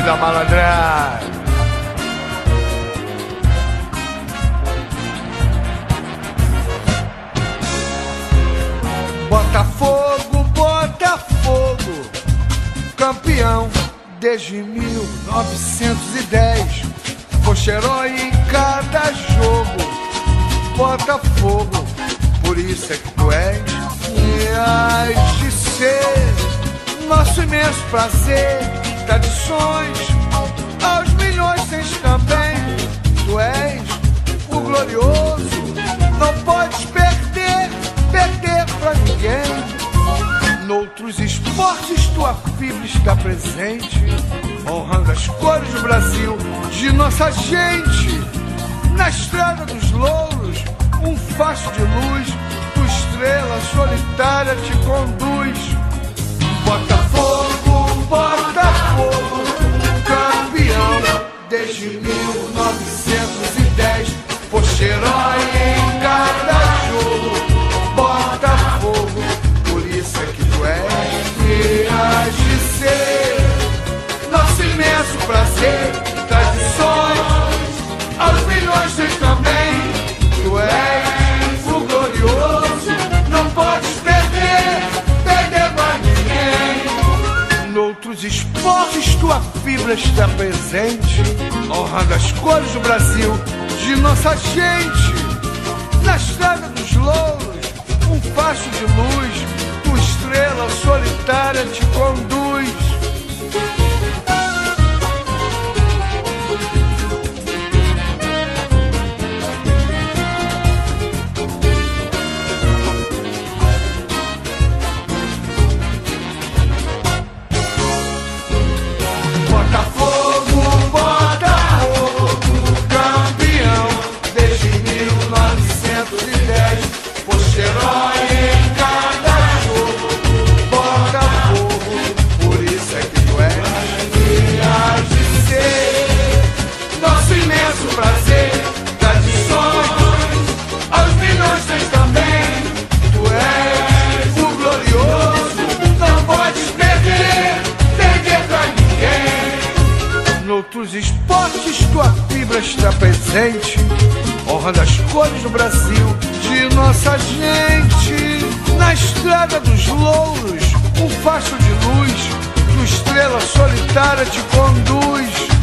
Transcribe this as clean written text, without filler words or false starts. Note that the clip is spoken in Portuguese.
da malandragem. Botafogo, Botafogo, campeão desde 1910. Foste herói em cada jogo, Botafogo, por isso é que tu és e hás de ser nosso imenso prazer. Tradições aos milhões tens também. Tu és o glorioso, não podes perder pra ninguém. Noutros esportes tua fibra está presente, honrando as cores do Brasil, de nossa gente. Na estrada dos louros, um facho de luz, tua estrela solitária te conduz. Botafogo, Botafogo, campeão desde 1910. Foste herói em cada jogo, Botafogo, por isso é que tu és e hás de ser nosso imenso prazer. Tradições aos milhões tens também. Tu és o glorioso, não podes perder pra ninguém. Noutros esportes tua fibra está presente, honrando as cores do Brasil, de nossa gente. Na estrada dos louros, um facho de luz, tua estrela solitária te conduz. Botafogo, Botafogo, campeão desde 1910. Foste herói em cada jogo, Botafogo, por isso é que tu és e hás de ser nosso imenso prazer. Tradições aos milhões tens também. Tu és o glorioso, não podes perder pra ninguém. Noutros esportes tua fibra está presente, honrando as cores do Brasil, de nossa gente. Na estrada dos louros, um facho de luz, tua estrela solitária te conduz.